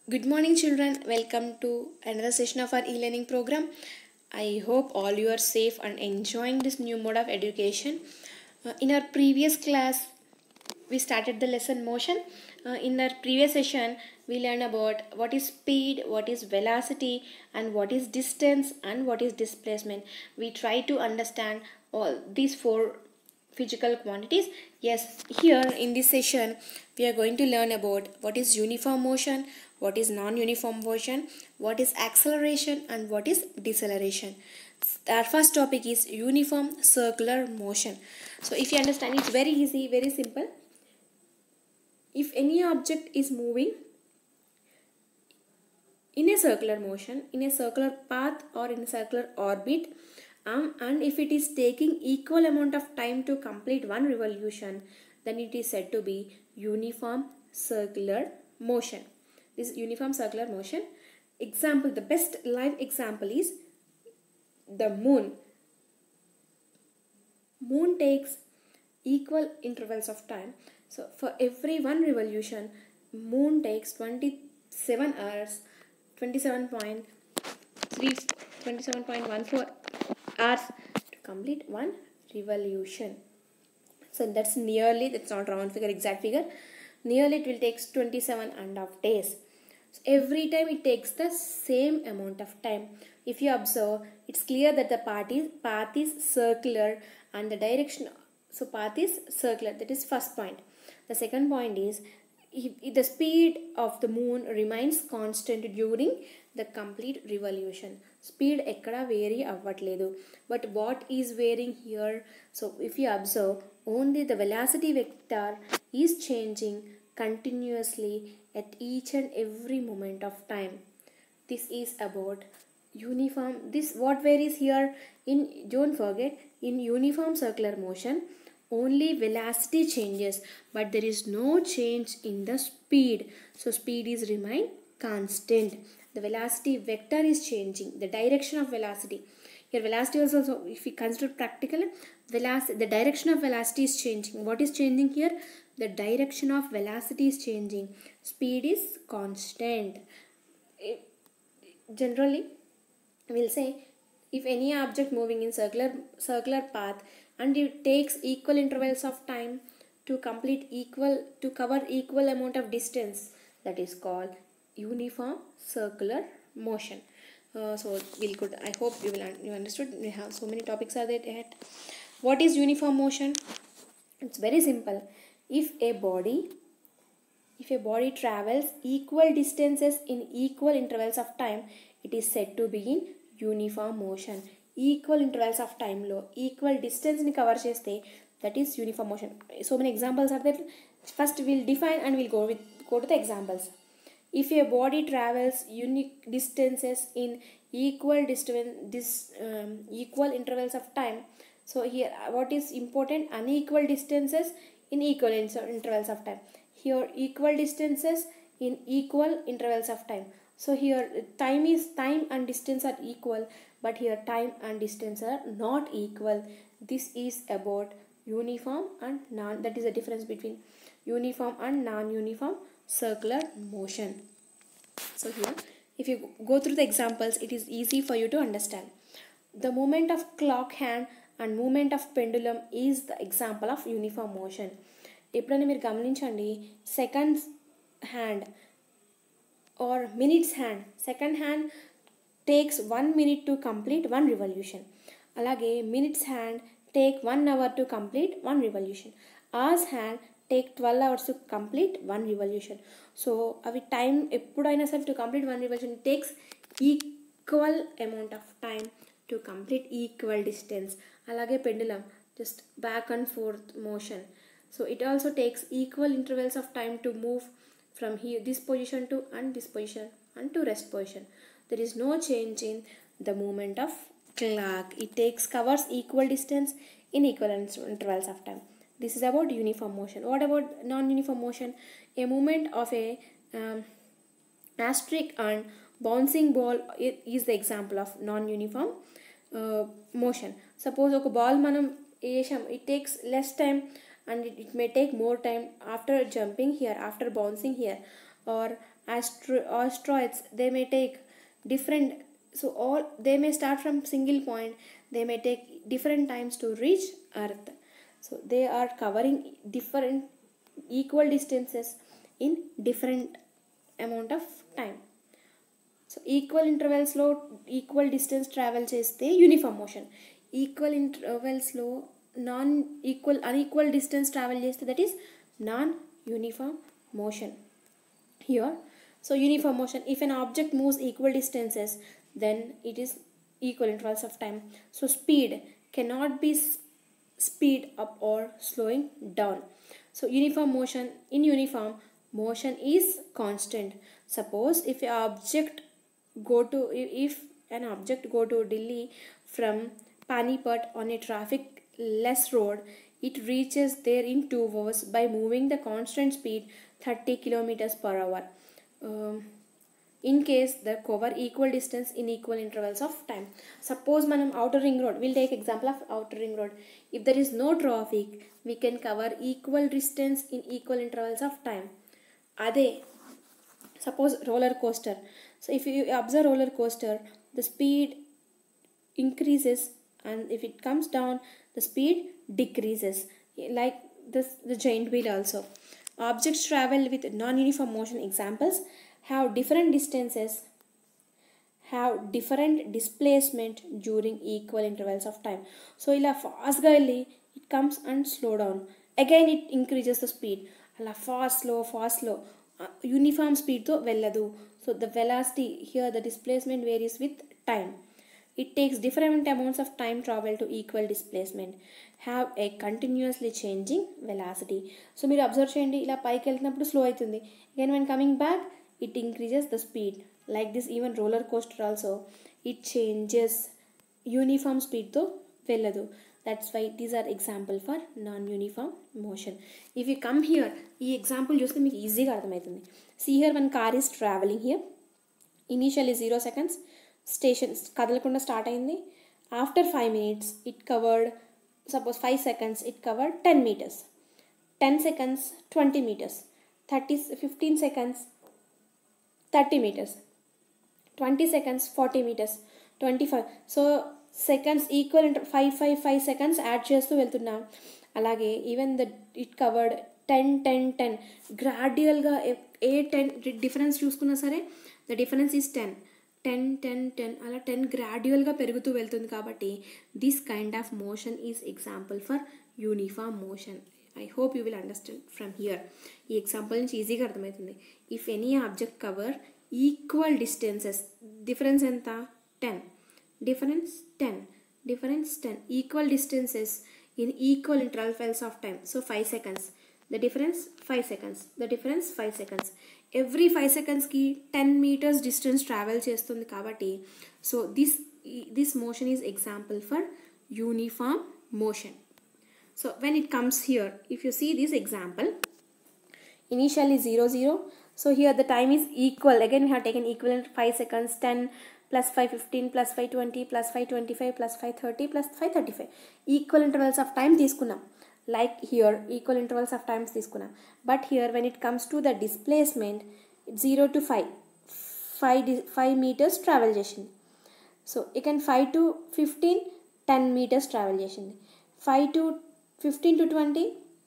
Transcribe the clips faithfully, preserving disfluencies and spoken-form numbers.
Good morning, children. Welcome to another session of our e learning program. I hope all you are safe and enjoying this new mode of education. Uh, in our previous class, we started the lesson motion. Uh, in our previous session, we learned about what is speed, what is velocity, and what is distance, and what is displacement. We try to understand all these four physical quantities. Yes, here in this session we are going to learn about what is uniform motion, what is non-uniform motion, what is acceleration, and what is deceleration. Our first topic is uniform circular motion. So if you understand, it's very easy, very simple. If any object is moving in a circular motion, in a circular path, or in a circular orbit, um, and if it is taking equal amount of time to complete one revolution, then it is said to be uniform circular motion. This uniform circular motion. Example, the best live example is the moon. Moon takes equal intervals of time. So for every one revolution, moon takes twenty-seven hours, twenty-seven point three, twenty-seven point one four hours to complete one revolution. So that's nearly, that's not round figure, exact figure. Nearly it will take twenty-seven and a half days. So every time it takes the same amount of time. If you observe, it's clear that the path is, path is circular and the direction, so path is circular. That is first point. The second point is if the speed of the moon remains constant during the complete revolution. Speed ekkada vary avvatledu. But what is varying here? So if you observe, only the velocity vector is changing continuously at each and every moment of time. This is about uniform. This what varies here in, don't forget, in uniform circular motion only velocity changes, but there is no change in the speed. So speed is remain constant. The velocity vector is changing, the direction of velocity. Here velocity also, so if we consider practical, velocity, the direction of velocity is changing. What is changing here? The direction of velocity is changing. Speed is constant. It, generally, we'll say if any object moving in circular circular path and it takes equal intervals of time to complete equal to cover equal amount of distance, that is called uniform circular motion. Uh, so we'll could I hope you will you understood. We have so many topics are there ahead. What is uniform motion? It's very simple. If a body if a body travels equal distances in equal intervals of time, it is said to be in uniform motion. Equal intervals of time lo equal distance ni cover cheste, that is uniform motion. So many examples are there. First we'll define and we'll go with go to the examples. If a body travels unique distances in equal distance this um, equal intervals of time, so here what is important? Unequal distances in equal intervals of time. Here equal distances in equal intervals of time. So here time is time and distance are equal, but here time and distance are not equal. This is about uniform and non, that is the difference between uniform and non-uniform circular motion. So here if you go through the examples, it is easy for you to understand. The movement of clock hand and movement of pendulum is the example of uniform motion. ఎప్పుడైనా మీరు గమనించండి, seconds hand or minutes hand, second hand takes one minute to complete one revolution. Alage minutes hand take one hour to complete one revolution. Hours hand take twelve hours to complete one revolution. So avi time eppudaina sare to complete one revolution, it takes equal amount of time to complete equal distance. Alage pendulum, just back and forth motion. So it also takes equal intervals of time to move from here this position to and this position and to rest position. There is no change in the movement of clock. It takes covers equal distance in equal intervals of time. This is about uniform motion. What about non-uniform motion? A movement of a um, asterisk and bouncing ball is the example of non-uniform uh, motion. Suppose oka ball manam esam, it takes less time and it, it may take more time after jumping here, after bouncing here, or astro- asteroids, they may take different, so all they may start from single point, they may take different times to reach earth. So they are covering different equal distances in different amount of time. So equal ఇంటర్వెల్స్లో equal distance travel చేస్తే uniform motion, equal ఇంటర్వెల్స్లో non equal unequal distance travel చేస్తే that is non uniform motion here. So uniform motion, if an object moves equal distances then it is equal intervals of time. So speed cannot be speed up or slowing down. So uniform motion, in uniform motion is constant. Suppose if an object go to if an object go to Delhi from Panipat on a traffic less road, it reaches there in two hours by moving the constant speed thirty kilometers per hour. Um, in case the cover equal distance in equal intervals of time. Suppose manam outer ring road, we'll take example of outer ring road. If there is no traffic, we can cover equal distance in equal intervals of time. Ade suppose roller coaster. So if you observe roller coaster, the speed increases, and if it comes down, the speed decreases. Like this, the giant wheel also. Objects travel with non-uniform motion examples have different distances, have different displacement during equal intervals of time. So ila fast ga velli it comes and slow down, again it increases the speed, ala fast slow fast slow, uh, uniform speed tho velladu. So the velocity here, the displacement varies with time. It takes different amounts of time travel to equal displacement, have a continuously changing velocity. So మీరు observe చేయండి, ఇలా పైకి వెళ్తున్నప్పుడు slow అవుతుంది, again when coming back it increases the speed. Like this, even roller coaster also it changes, uniform speed తో వెళ్ళదు. That's why these are example for non-uniform motion. If you come here, ఈ example చూస్తే మీకు ఈజీగా అర్థమవుతుంది. See here, one car is traveling here. Initially zero seconds, station కదలకుండా start అయింది. After five minutes it covered, suppose five seconds it covered ten metres, ten seconds twenty metres, thirty fifteen seconds thirty metres, twenty seconds forty metres, twenty five. So seconds equal inter five five five seconds add చేస్తూ వెళ్తున్నాం. అలాగే even the it covered ten ten ten, గ్రాడ్యువల్గా ఏ ten difference చూసుకున్నా సరే the difference is ten, ten ten ten అలా ten గ్రాడ్యువల్గా పెరుగుతూ వెళ్తుంది. కాబట్టి this kind of motion is example for uniform motion. I hope you will understand from here. ఈ ఎగ్జాంపుల్ నుంచి ఈజీగా అర్థమవుతుంది. If any object cover equal distances, difference ఎంత ten, difference ten, difference ten, equal distances in equal intervals of time. So five seconds, the difference five seconds, the difference five seconds, every five సెకండ్స్కి ten metres distance travel చేస్తుంది. కాబట్టి so this this motion is example for uniform motion. So when it comes here, if you see this example, initially zero zero, so here the time is equal, again we have taken equivalent five seconds, ten plus five fifteen plus five twenty plus five twenty-five plus five thirty plus five thirty-five, equal intervals of time తీసుకున్నాం. Like here equal intervals of times తీసుకున్నాం. But here when it comes to the displacement, zero to five, five five meters travel చేసింది. So again five to fifteen, ten meters travel చేసింది. five to fifteen to twenty,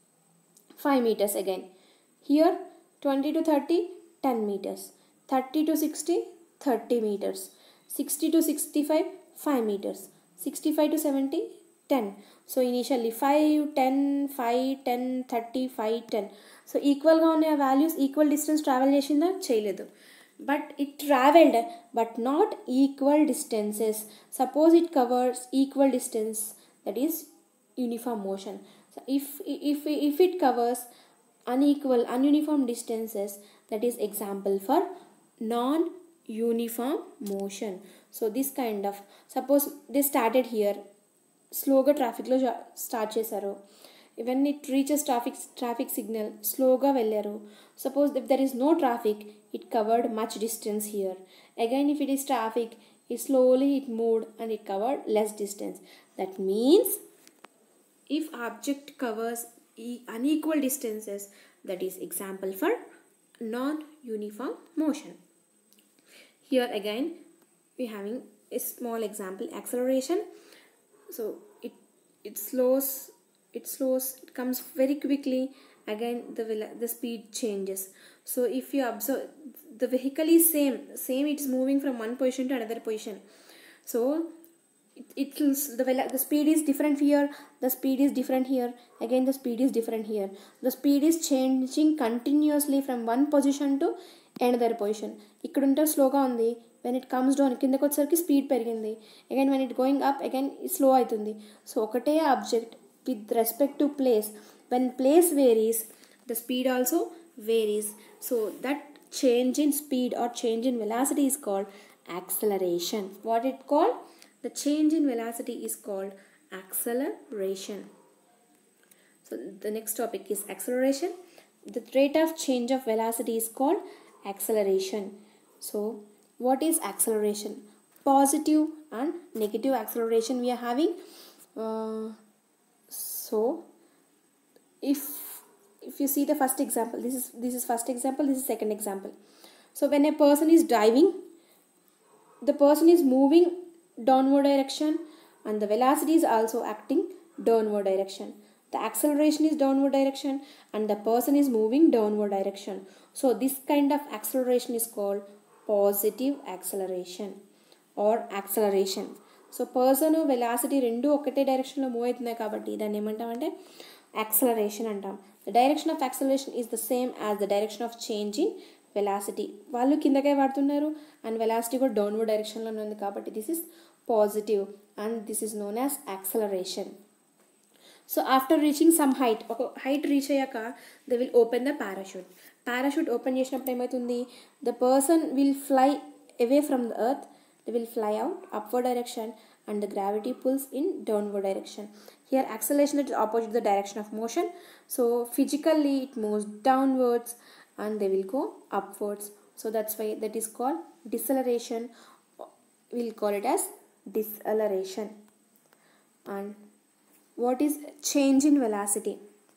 five meters again. Here twenty to thirty, ten meters. thirty to sixty, thirty meters. sixty to sixty-five, five meters. sixty-five to seventy, ten. So initially five, ten, five, ten, thirty, five, ten. So equal ga unna values equal distance travel chesinda cheyaledu. But it traveled but not equal distances. Suppose it covers equal distance, that is uniform motion. So if if if it covers unequal ununiform distances, that is example for non-uniform motion. So this kind of, suppose they started here, స్లోగా ట్రాఫిక్లో start చేశారు, when it reaches traffic traffic signal స్లోగా వెళ్ళారు. Suppose if there is no traffic, it covered much distance here. Again if it is traffic, it slowly it moved and it covered less distance. That means if object covers unequal distances, that is example for non uniform motion. Here again we having a small example, acceleration. So it it slows, it slows, it comes very quickly. Again the the speed changes. So if you observe, the vehicle is same, same it is moving from one position to another position. So it, it will, the, the speed is different here, the speed is different here, again the speed is different here. The speed is changing continuously from one position to another position. ikkadunta slow ga undi, when it comes down కిందకి వచ్చేసరికి speed పెరిగింది, again when it going up again slow అవుతుంది. So ఒకటే object with respect to place, when place varies the speed also varies. So that change in speed or change in velocity is called acceleration. What it called? The change in velocity is called acceleration. So the next topic is acceleration. The rate of change of velocity is called acceleration. So what is acceleration? Positive and negative acceleration we are having. Uh, so if if you see the first example, this is this is first example, this is second example. So when a person is driving, the person is moving downward direction and the velocity is also acting downward direction. The acceleration is downward direction and the person is moving downward direction. So this kind of acceleration is called positive acceleration or acceleration. So person velocity రెండు ఒకటే డైరెక్షన్లో move అవుతున్నాయి కాబట్టి దాన్ని ఏమంటామంటే acceleration అంటాం. The direction of acceleration is the same as the direction of change in velocity. వాళ్ళు కిందకే వాడుతున్నారు అండ్ వెలాసిటీ కూడా డౌన్వర్డ్ డైరెక్షన్లోనే ఉంది కాబట్టి this is positive and this is known as acceleration. So after reaching some height, ఒక height reach అయ్యాక they will open the parachute. Parachute open చేసినప్పుడు ఏమవుతుంది, the person will fly away from the earth, they will fly out upward direction and the gravity pulls in downward direction. Here acceleration is opposite the direction of motion, so physically it moves downwards and they will go upwards. So that's why that is called deceleration. We'll call it as deceleration. And what is change in velocity?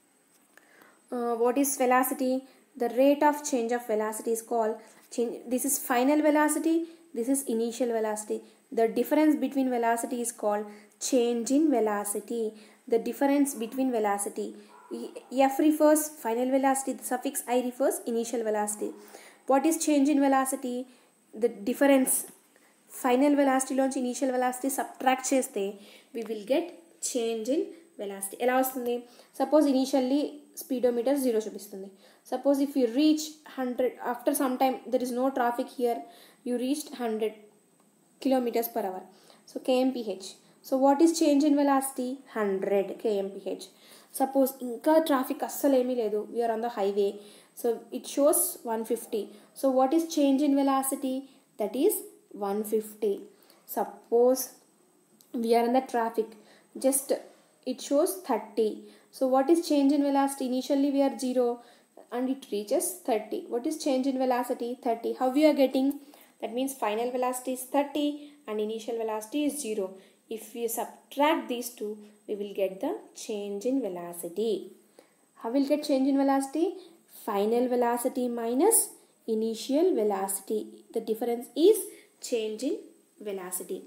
Uh, what is velocity? The rate of change of velocity is called change. This is final velocity, this is initial velocity. The difference between velocity is called change in velocity. The difference between velocity, F refers final velocity, the suffix I refers initial velocity. What is change in velocity? The difference, final velocity loంచి initial velocity subtract చేస్తే we will get change in velocity. ఎలా వస్తుంది? Suppose initially speedometer zero చూపిస్తుంది. Suppose if you reach one hundred, after some time there is no traffic here, you reached one hundred kilometers per hour. So kmph. So what is change in velocity? one hundred kmph. Suppose ఇంకా traffic అస్సలు ఏమీ లేదు, we are on the highway, so it shows one fifty. So what is change in velocity? That is one fifty. Suppose we are in the traffic, just it shows thirty. So what is change in velocity? Initially we are zero and it reaches thirty. What is change in velocity? thirty. How we are getting? That means final velocity is thirty and initial velocity is zero. If we subtract these two, we will get the change in velocity. How will get change in velocity? Final velocity minus initial velocity. The difference is change in velocity.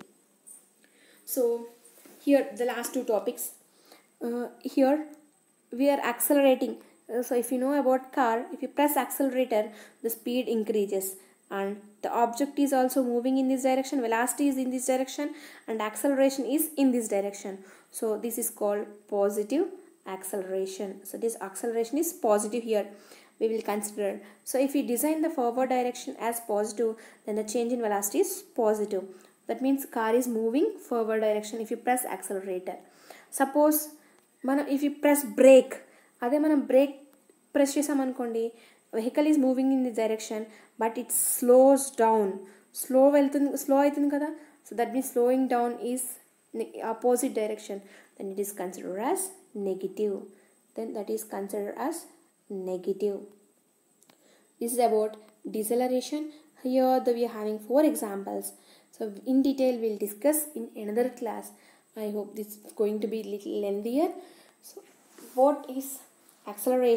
So here the last two topics. Uh, here we are accelerating. Uh, so if you know about car, if you press accelerator, the speed increases and the object is also moving in this direction, velocity is in this direction and acceleration is in this direction. So this is called positive acceleration. So this acceleration is positive here, we will consider. So if we design the forward direction as positive, then the change in velocity is positive. That means car is moving forward direction if you press accelerator. Suppose మనం if you press brake, అదే మనం brake press చేసామనుకోండి, vehicle is moving in the direction but it slows down, slow వెళ్తుంది, slow అవుతుంది కదా. So that means slowing down is opposite direction, then it is considered as negative. Then that is considered as negative. This is about deceleration. Here the, we are having four examples. So in detail we will discuss in another class. I hope this is going to be little lengthier. So what is acceleration?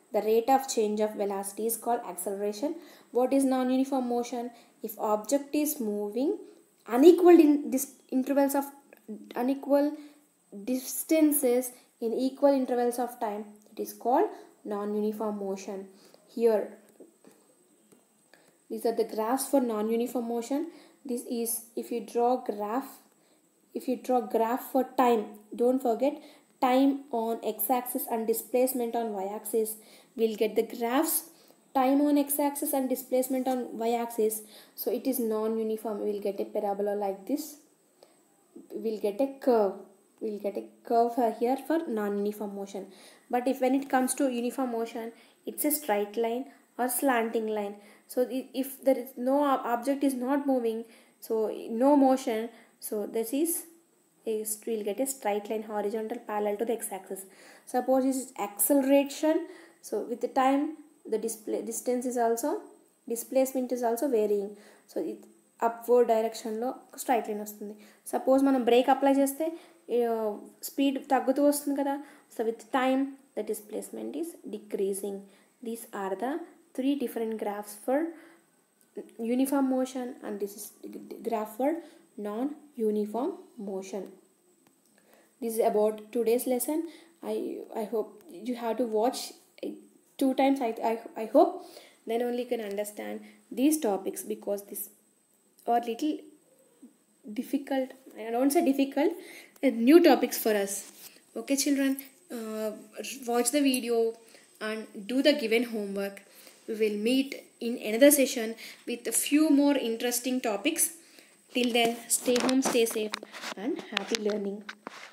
The rate of change of velocity is called acceleration. What is non-uniform motion? If object is moving unequal in dis- intervals of unequal distances in equal intervals of time, it is called non-uniform motion. Here, these are the graphs for non-uniform motion. This is, if you draw graph, if you draw graph for time, don't forget time on x-axis and displacement on y-axis. We'll get the graphs time on x-axis and displacement on y-axis. So it is non-uniform. We'll get a parabola like this. We'll get a curve. We'll get a curve here for non-uniform motion. But if when it comes to uniform motion, it's a straight line or slanting line. So if there is no object is not moving, so no motion, so this is a, we'll get a straight line horizontal parallel to the x-axis. Suppose this is acceleration, so with the time the display distance is also, displacement is also varying, so it upward direction లో straight line వస్తుంది. Suppose మనం brake apply చేస్తే speed తగ్గుతూ వస్తుంది కదా. So with time the displacement is decreasing. These are the three different graphs for uniform motion, and this is graph for non-uniform motion. This is about today's lesson. I I hope you have to watch two times. I I, I hope then only you can understand these topics, because this are little difficult. I don't say difficult, new topics for us. Okay, children, uh, watch the video and do the given homework. We will meet in another session with a few more interesting topics. Till then, stay home, stay safe, and happy learning.